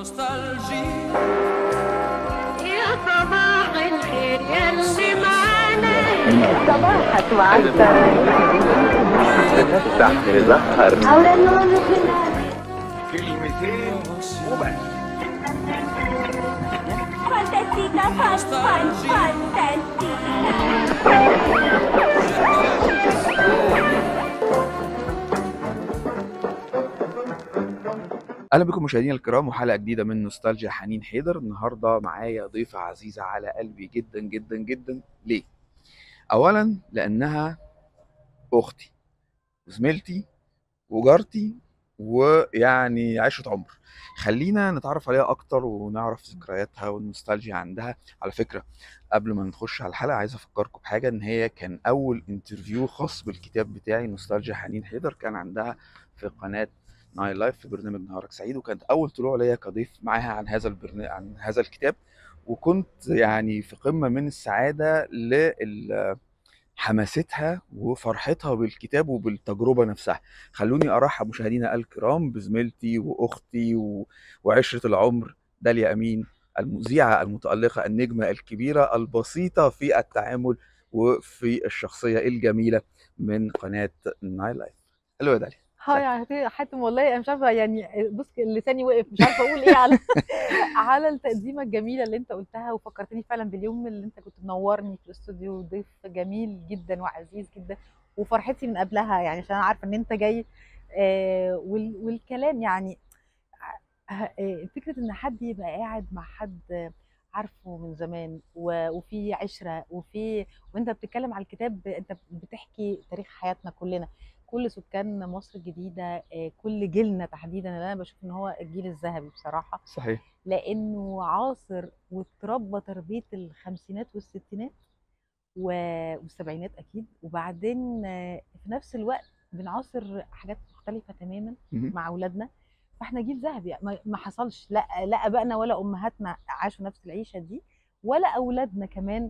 نوستالجي. يا صباح الخير يلي معانا، صباحك وعسل نفتح نزهر أولا نور كلمتين وبس. فانتاستيكا فانتاستيكا. اهلا بكم مشاهدينا الكرام وحلقه جديده من نوستالجيا حنين حيدر. النهارده معايا ضيفه عزيزه على قلبي جدا جدا جدا. ليه؟ اولا لانها اختي وزميلتي وجارتي ويعني عشره عمر. خلينا نتعرف عليها اكتر ونعرف ذكرياتها والنوستالجيا عندها. على فكره قبل ما نخش على الحلقه عايز افكركم بحاجه، ان هي كان اول انترفيو خاص بالكتاب بتاعي نوستالجيا حنين حيدر، كان عندها في قناه نايل لايف في برنامج نهارك سعيد، وكانت اول طلوع ليا كضيف معاها عن هذا البرنامج عن هذا الكتاب. وكنت يعني في قمه من السعاده حماستها وفرحتها بالكتاب وبالتجربة نفسها. خلوني أرحب مشاهدينا الكرام بزميلتي وأختي وعشرة العمر داليا أمين، المذيعة المتألقة النجمة الكبيرة البسيطة في التعامل وفي الشخصية الجميلة من قناة نايل لايف. حلو يا داليا. هاي يا حاتم، والله انا مش عارفه يعني، بص لساني وقف مش عارفه اقول ايه على على التقديمه الجميله اللي انت قلتها، وفكرتني فعلا باليوم اللي انت كنت منورني في الاستوديو، ضيف جميل جدا وعزيز جدا، وفرحتي من قبلها يعني عشان انا عارفه ان انت جاي. والكلام يعني فكره ان حد يبقى قاعد مع حد عارفه من زمان وفي عشره وانت بتتكلم على الكتاب، انت بتحكي تاريخ حياتنا كلنا، كل سكان مصر الجديدة، كل جيلنا تحديدا، اللي انا بشوف ان هو الجيل الذهبي بصراحة، صحيح. لانه عاصر واتربى تربية الخمسينات والستينات والسبعينات اكيد، وبعدين في نفس الوقت بنعاصر حاجات مختلفة تماما مهم. مع اولادنا. فاحنا جيل ذهبي، ما حصلش، لا ابائنا ولا امهاتنا عاشوا نفس العيشة دي، ولا اولادنا كمان.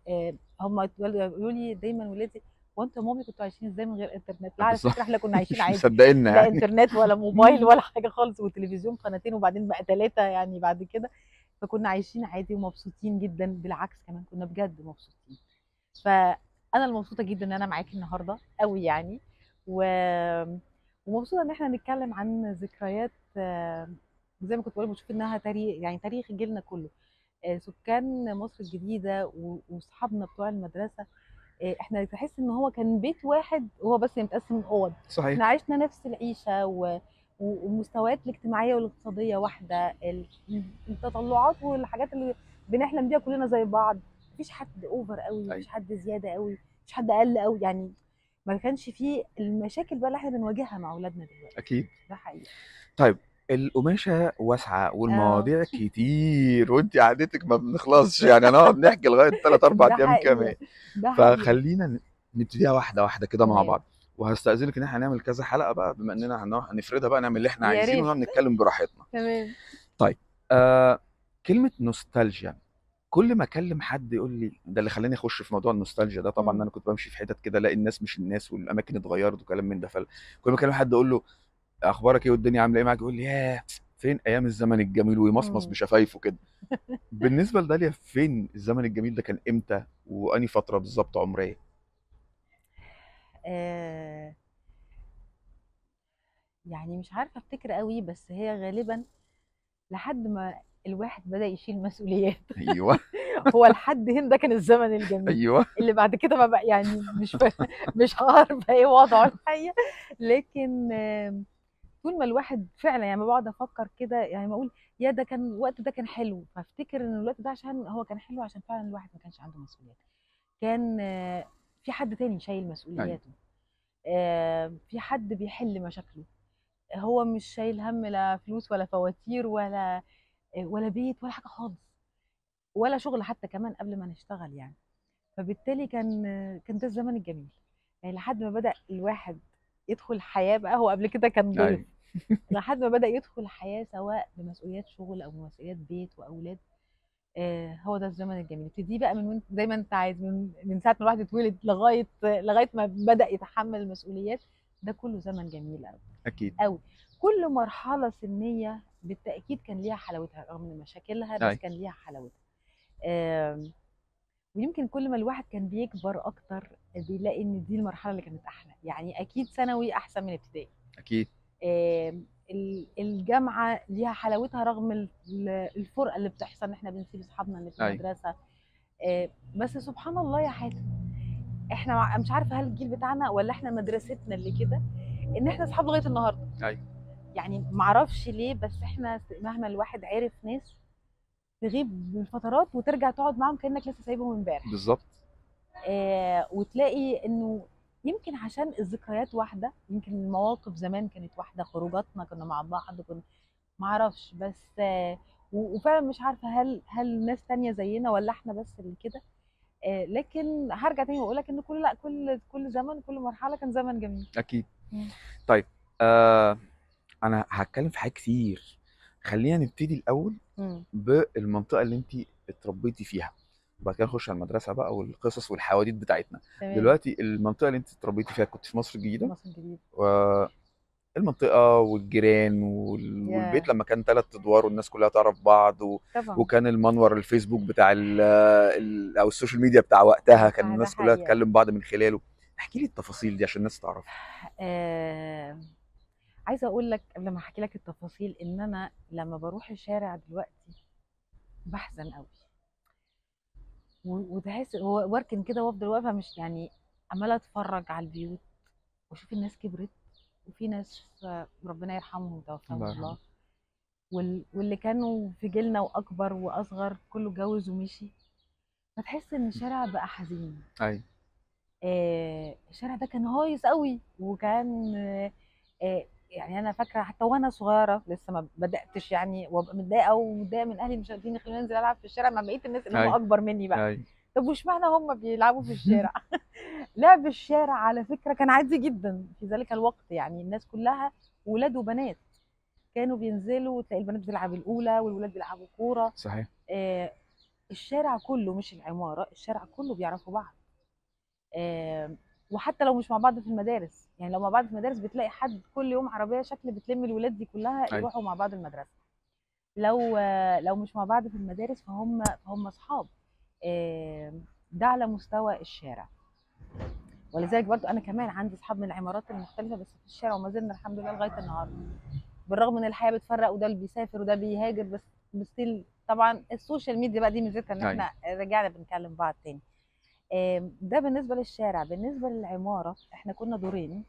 هم يقولوا لي دايما ولادي، وانت يا مامي كنتوا عايشين ازاي من غير انترنت؟ لا على بالظبط. فكره احنا كنا عايشين مش عادي، مصدقيننا لا يعني. انترنت ولا موبايل ولا حاجه خالص، وتلفزيون قناتين وبعدين بقى ثلاثه يعني بعد كده. فكنا عايشين عادي ومبسوطين جدا، بالعكس كمان كنا بجد مبسوطين. فانا المبسوطه جدا ان انا معاكي النهارده قوي يعني، و... ومبسوطه ان احنا نتكلم عن ذكريات، زي ما كنت بقول بشوف انها تاريخ، يعني تاريخ جيلنا كله، سكان مصر الجديده واصحابنا بتوع المدرسه. احنا تحس ان هو كان بيت واحد، هو بس متقسم اوض. صحيح. احنا عشنا نفس العيشه والمستويات الاجتماعيه والاقتصاديه واحده، التطلعات والحاجات اللي بنحلم بيها كلنا زي بعض. مفيش حد اوفر قوي، أيوة. مفيش حد زياده قوي، مفيش حد اقل قوي يعني. ما كانش فيه المشاكل بقى اللي احنا بنواجهها مع اولادنا دلوقتي. أكيد. ده حقيقي. طيب، القماشة واسعة اه والمواضيع كتير وانت قعدتك ما بنخلصش، يعني هنقعد نحكي لغاية 3 4 ده أيام كمان. حقيقه. ده حقيقه. فخلينا نبتديها واحدة واحدة كده مع تمام. بعض. وهستأذنك ان احنا هنعمل كذا حلقة بقى، بما اننا هنفردها بقى، نعمل اللي احنا يا عايزينه ريت. ونقعد نتكلم براحتنا. تمام. طيب، كلمة نوستالجيا، كل ما اكلم حد يقول لي ده، اللي خلاني اخش في موضوع النوستالجيا ده طبعا ان انا كنت بمشي في حتت كده الاقي الناس مش الناس والاماكن اتغيرت وكلام من ده. فكل ما اكلم حد اقول له اخبارك ايه والدنيا عامله ايه معاك، يقول لي ياه فين ايام الزمن الجميل، ويمصمص مم. بشفايفه كده. بالنسبه لداليا، فين الزمن الجميل ده؟ كان امتى واني فتره بالظبط عمريه؟ آه يعني مش عارفة افتكر قوي، بس هي غالبا لحد ما الواحد بدأ يشيل مسؤوليات. ايوه. هو لحد هنا ده كان الزمن الجميل. ايوه. اللي بعد كده ما بقى يعني مش عارفة ايه وضعه الحقيقة. لكن طول ما الواحد فعلا يعني بقعد افكر كده، يعني ما اقول يا ده كان الوقت ده كان حلو، فافتكر ان الوقت ده عشان هو كان حلو، عشان فعلا الواحد ما كانش عنده مسؤوليات، كان في حد تاني شايل ايوه. مسؤولياته، في حد بيحل مشاكله، هو مش شايل هم لا فلوس ولا فواتير ولا بيت ولا حاجه خالص، ولا شغل حتى كمان قبل ما نشتغل يعني. فبالتالي كان ده الزمن الجميل، يعني لحد ما بدأ الواحد يدخل الحياه بقى، هو قبل كده كان ضيف، ايوه. لحد ما بدأ يدخل الحياه سواء بمسؤوليات شغل او بمسؤوليات بيت واولاد. هو ده الزمن الجميل، ابتدي بقى من زي ما انت عايز، من ساعه ما الواحد اتولد لغايه ما بدأ يتحمل المسؤوليات. ده كله زمن جميل قوي اكيد. قوي. كل مرحله سنيه بالتاكيد كان ليها حلاوتها رغم من مشاكلها، بس أيوة. كان ليها حلاوتها. آم، ويمكن كل ما الواحد كان بيكبر اكتر بيلاقي ان دي المرحله اللي كانت احلى. يعني اكيد ثانوي احسن من ابتدائي. اكيد. الجامعه ليها حلاوتها رغم الفرقه اللي بتحصل، ان احنا بنسيب اصحابنا اللي في أيوة. المدرسه. بس سبحان الله يا حاتم، احنا مش عارفه هل الجيل بتاعنا ولا احنا مدرستنا اللي كده، ان احنا اصحاب لغايه النهارده. أيوة. يعني معرفش ليه، بس احنا مهما الواحد عرف ناس تغيب من فترات وترجع تقعد معاهم كانك لسه سايبهم امبارح. بالظبط. وتلاقي انه يمكن عشان الذكريات واحده، يمكن المواقف زمان كانت واحده، خروجاتنا كنا مع بعض، كنا معرفش. بس وفعلا مش عارفه هل ناس تانية زينا ولا احنا بس اللي كده. لكن هرجع تاني واقول لك ان لا، كل زمن، كل مرحله كان زمن جميل. اكيد. مم. طيب انا هتكلم في حاجات كتير. خلينا نبتدي الاول بالمنطقه اللي انت اتربيتي فيها، وبعد كده نخش على المدرسه بقى والقصص والحواديت بتاعتنا. تمام. دلوقتي المنطقه اللي انت اتربيتي فيها كنت في مصر الجديده. مصر الجديده. المنطقه والجيران والبيت لما كان 3 ادوار والناس كلها تعرف بعض طبعا. وكان المنور الفيسبوك بتاع او السوشيال ميديا بتاع وقتها، كان ده الناس كلها حقيقة. تكلم بعض من خلاله. احكي لي التفاصيل دي عشان الناس تعرف. عايزه اقول لك قبل ما احكي لك التفاصيل ان انا لما بروح الشارع دلوقتي بحزن قوي، وتحس واركن كده وافضل واقفه، مش يعني عماله اتفرج على البيوت واشوف الناس كبرت، وفي ناس ربنا يرحمهم توفاهم الله، واللي كانوا في جيلنا واكبر واصغر كله اتجوز ومشي. فتحس ان الشارع بقى حزين. ايوه. الشارع ده كان هايص قوي، وكان يعني انا فاكره حتى وانا صغيره لسه ما بداتش يعني وابقى متضايقه ومتضايقه من اهلي مش عارفين يخلوني انزل العب في الشارع مع بقيه الناس اللي هم اكبر مني بقى. أيوة. طب واشمعنى هم بيلعبوا في الشارع؟ لعب الشارع على فكره كان عادي جدا في ذلك الوقت. يعني الناس كلها ولاد وبنات كانوا بينزلوا، تلاقي البنات بتلعب الاولى والولاد بيلعبوا كوره. صحيح. الشارع كله مش العماره، الشارع كله بيعرفوا بعض. وحتى لو مش مع بعض في المدارس، يعني لو مع بعض في المدارس بتلاقي حد كل يوم عربيه شكل بتلم الولاد دي كلها يروحوا مع بعض المدرسه. لو مش مع بعض في المدارس فهم اصحاب. ده على مستوى الشارع. ولذلك برضو انا كمان عندي اصحاب من العمارات المختلفه بس في الشارع، وما زلنا الحمد لله لغايه النهارده، بالرغم ان الحياه بتفرق وده اللي بيسافر وده بيهاجر، بس طبعا السوشيال ميديا بقى دي ميزتها ان احنا رجعنا بنكلم بعض تاني. ده بالنسبه للشارع. بالنسبه للعماره احنا كنا دورين،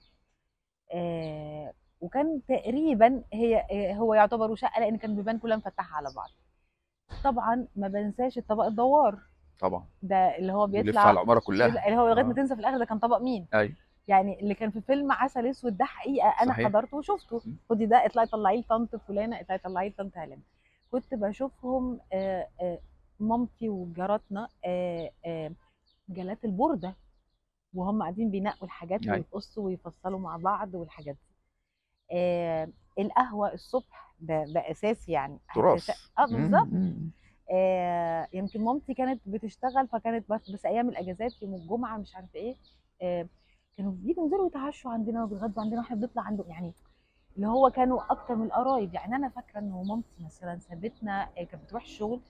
وكان تقريبا هو يعتبر شقه لان كان بيبان كلها مفتحه على بعض. طبعا ما بنساش الطبق الدوار طبعا، ده اللي هو بيلف بيطلع على العماره كلها، اللي هو لغايه ما تنسى في الاخر ده كان طبق مين. ايوه. يعني اللي كان في فيلم عسل اسود ده حقيقه انا صحيح. حضرته وشفته. خدي ده اطلعي طلعيه لطنط فلانه، اطلعي طلعيه لطنط هلال. كنت بشوفهم مامتي وجاراتنا جالات البورده وهم قاعدين بينقوا الحاجات ويقصوا ويفصلوا مع بعض والحاجات دي. القهوه الصبح ده اساسي يعني تراث. بالظبط. يمكن مامتي كانت بتشتغل فكانت بس ايام الاجازات يوم الجمعه مش عارفه ايه كانوا بييجوا ينزلوا يتعشوا عندنا وبيتغدوا عندنا واحنا بنطلع عنده، يعني اللي هو كانوا اكتر من القرايب. يعني انا فاكره انه مامتي مثلا سابتنا كانت بتروح الشغل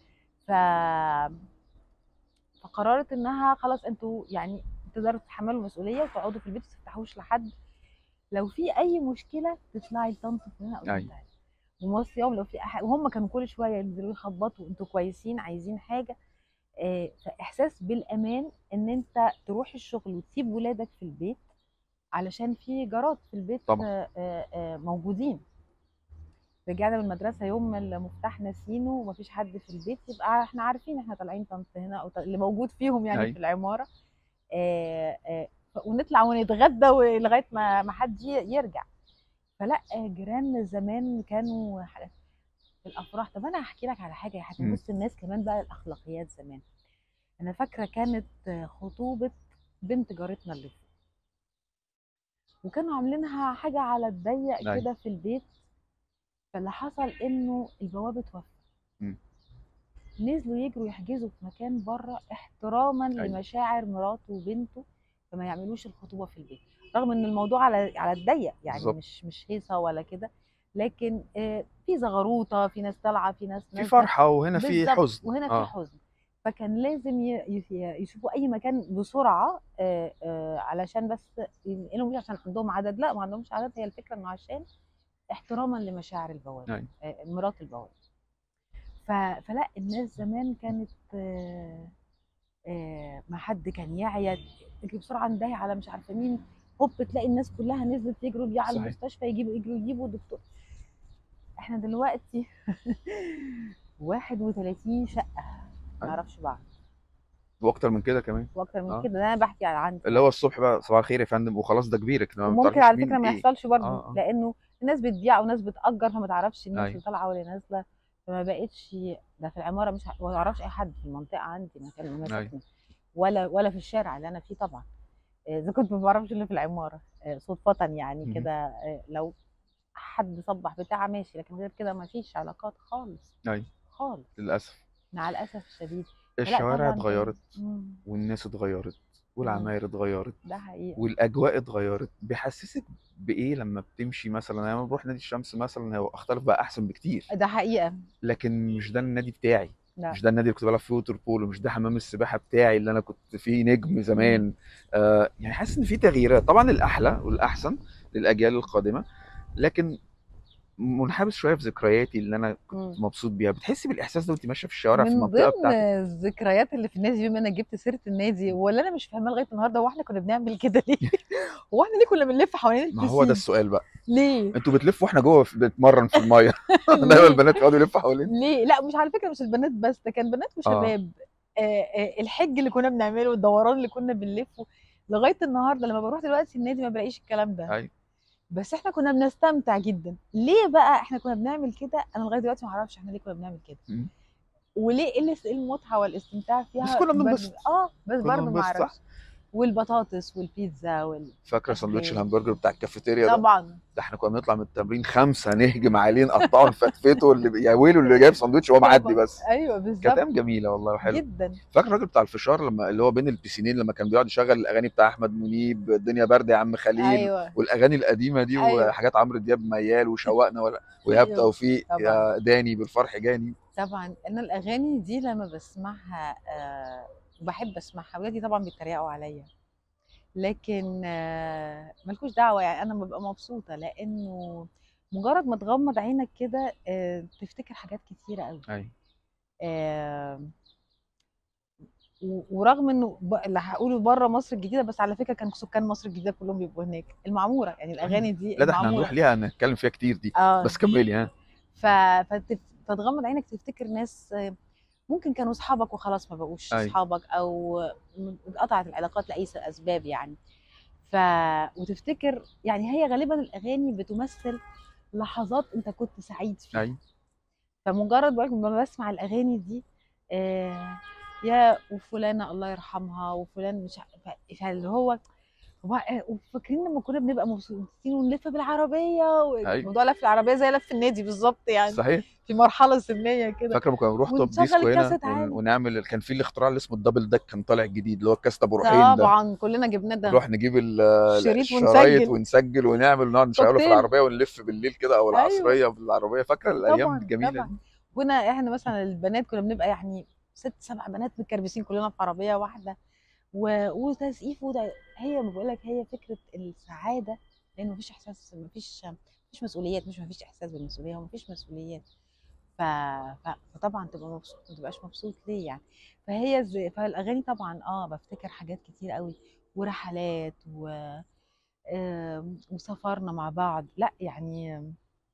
فقررت انها خلاص انتوا يعني تقدروا تتحملوا المسؤوليه وتقعدوا في البيت ما تفتحوش لحد، لو في اي مشكله تطلعي لطنط فلانه او تطلعي وموصي يوم لو في حاجه. وهم كانوا كل شويه ينزلوا يخبطوا انتوا كويسين عايزين حاجه. فاحساس بالامان ان انت تروح الشغل وتسيب ولادك في البيت علشان في جارات في البيت طبعا. موجودين. رجعنا من المدرسه يوم المفتاح ناسينه ومفيش حد في البيت، يبقى احنا عارفين احنا طالعين طنط هنا او اللي موجود فيهم يعني في العماره. ونطلع ونتغدى لغايه ما حد يرجع. فلا جيران زمان كانوا في الافراح. طب انا هحكي لك على حاجه يا حاتم. بص الناس كمان بقى الاخلاقيات زمان. انا فاكره كانت خطوبه بنت جارتنا اللي فوق، وكانوا عاملينها حاجه على الضيق كده في البيت. فاللي حصل انه البوابه توفى، نزلوا يجروا يحجزوا في مكان بره احتراما لمشاعر مراته وبنته، فما يعملوش الخطوبه في البيت رغم ان الموضوع على الضيق يعني بالزبط. مش هيصه ولا كده. لكن في زغروطه، في ناس طالعه، في ناس في نازله. فرحه وهنا في بالظبط، حزن. وهنا في حزن. فكان لازم يشوفوا اي مكان بسرعه علشان بس ينقلوا، مش عشان عندهم عدد، لا ما عندهمش عدد، هي الفكره انه عشان احتراما لمشاعر البواب، أيوة. مرات البواب. فلا الناس زمان كانت ما حد كان يعيا تجري بسرعه ندهي على مش عارفه مين، هوب تلاقي الناس كلها نزلت يجروا بيه على صحيح. المستشفى، يجروا دكتور. احنا دلوقتي 31 شقه ما نعرفش بعض، واكتر من كده كمان، واكتر من كده. ده انا بحكي على عندي اللي هو الصبح بقى صباح الخير يا فندم وخلاص، ده كبيرك ما وممكن بتعرفيش على مين فكره ما ايه. يحصلش برضه لانه الناس بتبيع وناس بتأجر، فما تعرفش الناس أيوة. اللي طالعه واللي نازله، فما بقتش. ده في العماره ما اعرفش اي حد في المنطقه عندي مكان انا ساكنه، ولا في الشارع اللي انا فيه طبعا، اذا كنت ما بعرفش اللي في العماره صدفه يعني كده، لو حد صبح بتاع ماشي، لكن غير كده ما فيش علاقات خالص. ايوه خالص للاسف. مع الاسف الشديد. الشوارع اتغيرت والناس اتغيرت والعماير اتغيرت، ده حقيقي، والاجواء اتغيرت. بيحسسك بايه لما بتمشي مثلا؟ انا لما بروح نادي الشمس مثلا هو اختلف بقى احسن بكتير، ده حقيقه، لكن مش ده النادي بتاعي. لا. مش ده النادي اللي كنت بلعب فيه ووتر بولو، مش ده حمام السباحه بتاعي اللي انا كنت فيه نجم زمان. يعني حاسس ان في تغييرات طبعا، الاحلى والاحسن للاجيال القادمه، لكن منحبس شويه في ذكرياتي اللي انا كنت مبسوط بيها. بتحسي بالاحساس ده وانت ماشيه في الشوارع في المنطقه بتاعتك؟ من ضمن الذكريات اللي في النادي، بما انك جبت سيره النادي، ولا انا مش فاهمه لغايه النهارده، هو احنا كنا بنعمل كده ليه؟ هو احنا ليه كنا بنلف حوالين البسين؟ ما هو ده السؤال بقى، ليه؟ انتوا بتلفوا واحنا جوه بنتمرن في الميه دايما البنات يقعدوا يلفوا حوالين. ليه؟ لا مش على فكره، مش البنات بس، ده كان بنات وشباب. الحج اللي كنا بنعمله والدوران اللي كنا بنلفه لغايه النهارده، لما بروح دلوقتي النادي ما بلاقيش الكلام ده. ايوه بس احنا كنا بنستمتع جدا. ليه بقى احنا كنا بنعمل كده؟ انا لغايه دلوقتي ما اعرفش احنا ليه كنا بنعمل كده، وليه ايه المتعه والاستمتاع فيها. بس كنا بننبسط. بس برضه ما اعرفش. والبطاطس والبيتزا فاكره ساندوتش الهمبرجر بتاع الكافيتيريا ده؟ طبعا. ده احنا كنا بنطلع من التمرين 5 نهجم عليه نقطعه نفتفته، يا ويله اللي جايب ساندوتش وهو معدي بس. ايوه بالظبط، كانت ايام جميله والله وحلوه جدا. فاكر الراجل بتاع الفشار لما اللي هو بين البسينين لما كان بيقعد يشغل الاغاني بتاع احمد منيب، الدنيا برد يا عم خليل. أيوة. والاغاني القديمه دي. أيوة. وحاجات عمرو دياب، ميال وشوقنا وإيهاب أيوة. توفيق، يا داني بالفرح جاني. طبعا انا الاغاني دي لما بسمعها بحب اسمعها. ولادي طبعا بيتريقوا عليا، لكن ملكوش دعوه، يعني انا ببقى مبسوطه، لانه مجرد ما تغمض عينك كده تفتكر حاجات كتيره قوي. ايوه. ورغم انه اللي هقوله بره مصر الجديده، بس على فكره كان سكان مصر الجديده كلهم بيبقوا هناك. المعموره يعني الاغاني دي، لا ده احنا هنروح ليها نتكلم فيها كتير دي. بس كملي. ها فتغمض عينك تفتكر ناس ممكن كانوا اصحابك وخلاص ما بقوش اصحابك، او انقطعت العلاقات لاي اسباب يعني. وتفتكر يعني هي غالبا الاغاني بتمثل لحظات انت كنت سعيد فيها. ايوه. فمجرد ما بسمع الاغاني دي يا وفلانه الله يرحمها وفلان مش فاللي هو وفاكرين لما كنا بنبقى مبسوطين ونلف بالعربيه. موضوع لف العربيه زي لف النادي بالظبط يعني. صحيح. في مرحله سنيه كده. فاكره لما كنا بنروح توب ديسكو هنا ونعمل، كان في الاختراع اللي اسمه الدبل دك، كان طالع جديد اللي هو الكاس ابو روحين ده. طبعا كلنا جبناه ده. نروح نجيب الشرايط ونسجل ونعمل ونقعد نشغله في العربيه ونلف بالليل كده او العصريه بالعربيه. فاكره الايام الجميله دي. كنا احنا مثلا البنات كنا بنبقى يعني 6 7 بنات متكربسين كلنا في عربيه واحده وتسقيف هي بقول لك هي فكره السعاده، لانه مفيش احساس، مفيش مسؤوليات، مش مفيش احساس بالمسؤوليه ومفيش مسؤوليات. فطبعا تبقى مبسوط، ما تبقاش مبسوط ليه يعني. فالاغاني طبعا بفتكر حاجات كتير قوي، ورحلات وسافرنا مع بعض. لا يعني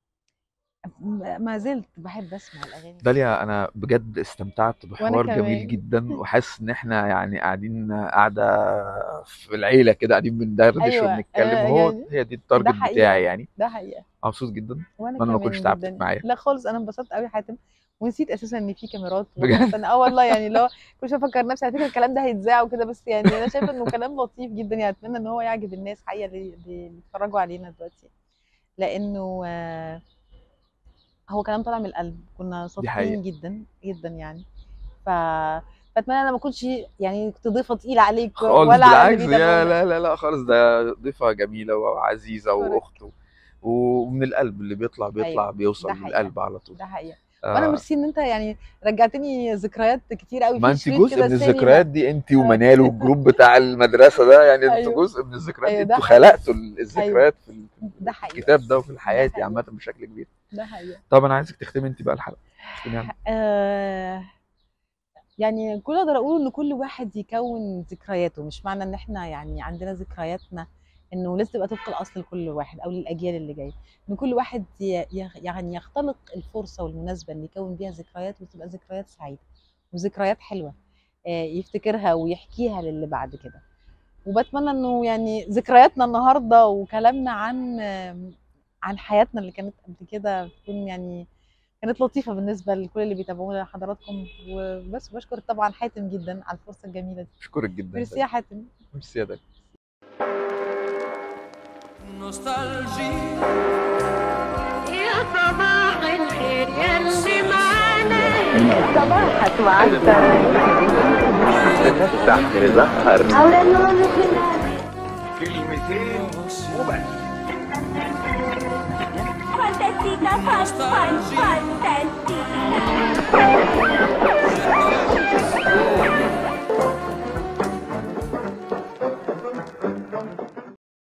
ما زلت بحب اسمع الاغاني. داليا انا بجد استمتعت بحوار جميل جدا، وحاسس ان احنا يعني قاعدين قاعده في العيله كده، قاعدين بندردش وبنتكلم. وهو يعني هي دي التارجت بتاعي يعني. ده حقيقه. مبسوط جدا. وانا ما كنتش تعبتك معايا. لا خالص، انا انبسطت قوي حاتم، ونسيت اساسا ان في كاميرات بجد. والله يعني لو كل شويه افكر نفسي على فكره الكلام ده هيتذاع وكده، بس يعني انا شايفه انه كلام لطيف جدا يعني. اتمنى ان هو يعجب الناس حقيقه اللي بيتفرجوا علينا دلوقتي، لانه هو كلام طالع من القلب. كنا صادقين جدا جدا يعني. فاتمنى انا ما كنتش يعني كنت ضيفه تقيله عليك ولا بالعكس. لا لا لا خالص، ده ضيفه جميله وعزيزه واخت ومن القلب اللي بيطلع أيوة، بيوصل ده حقيقة. للقلب على طول. ده حقيقة. وانا آه ميرسي ان انت يعني رجعتني ذكريات كتير قوي ما في انت شريط جزء كده من سينما. الذكريات دي، انت ومنال والجروب بتاع المدرسه ده، يعني انتوا أيوة. جزء من الذكريات دي، أيوة، ده انتوا حقيقة. خلقتوا الذكريات في ده حقيقة. الكتاب ده وفي الحياه ده حقيقة. عامه بشكل كبير. ده حقيقة. طب انا عايزك تختمي انت بقى الحلقه. يعني كل اقدر اقول ان كل واحد يكون ذكرياته، مش معنى ان احنا يعني عندنا ذكرياتنا انه لازم تبقى طبق الاصل لكل واحد او للاجيال اللي جايه، ان كل واحد يعني يختلق الفرصه والمناسبه اللي يكون بيها ذكريات وتبقى ذكريات سعيده وذكريات حلوه يفتكرها ويحكيها للي بعد كده. وبتمنى انه يعني ذكرياتنا النهارده وكلامنا عن حياتنا اللي كانت قبل كده تكون يعني كانت لطيفه بالنسبه لكل اللي بيتابعونا حضراتكم. وبس بشكر طبعا حاتم جدا على الفرصه الجميله دي. اشكرك جدا. ميرسي يا حاتم. ميرسي يا دنيا. يا صباح الخير يلي معانا صباحك معطر تفتح تزهر حول النور الخلال كلمتين وبس. فانتستيكا فانتستيكا